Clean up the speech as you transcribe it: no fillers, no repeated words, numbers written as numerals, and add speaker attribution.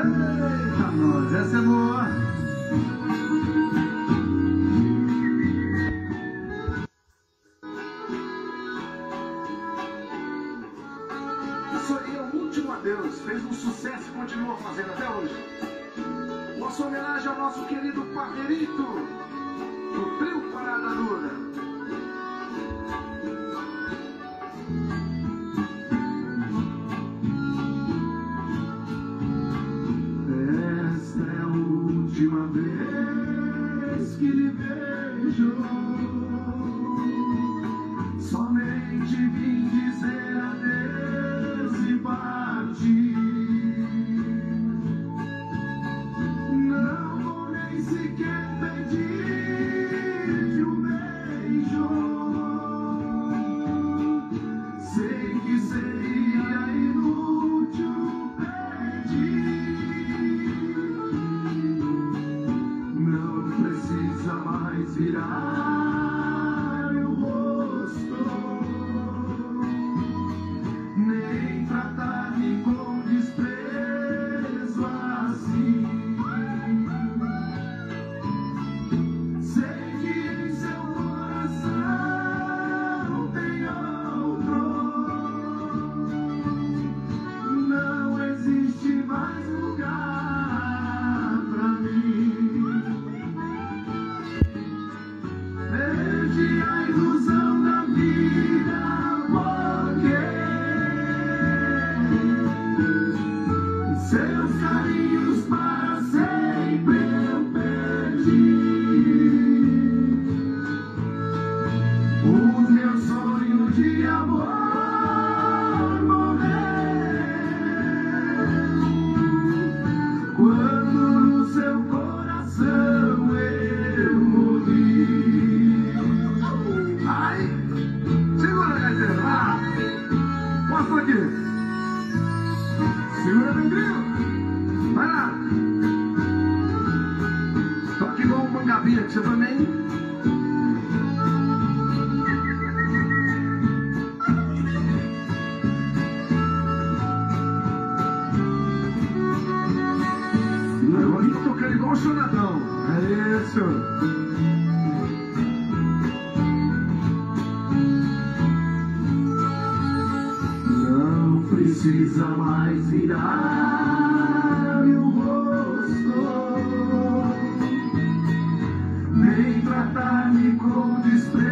Speaker 1: Eita, nós, essa é boa. Isso aí é o último adeus. Fez um sucesso e continua fazendo até hoje. Nossa homenagem ao nosso querido Paverito, do trio Parada Dura. Última vez que lhe vejo, somente vim dizer adeus e partir. Não vou nem sequer pedir um beijo. Sei que seria inútil pedir. Precisa mais virar o rosto, nem tratar-me com desprezo assim. Sei que em seu coração tem outro. Não existe mais lugar pra mim. Perdi a ilusão da vida, porque seus carinhos para sempre eu perdi. O meu sonho de amor morreu quando no seu coração eu morri. Ai, segura, gaiteiro, vai. Mostra aqui. Segura, meu grilo. Vai lá. Toque igual um mangabinha, que você também. Agora tocando igual um chonadão. É isso. Precisa mais virar o rosto, nem tratar-me com desprezo.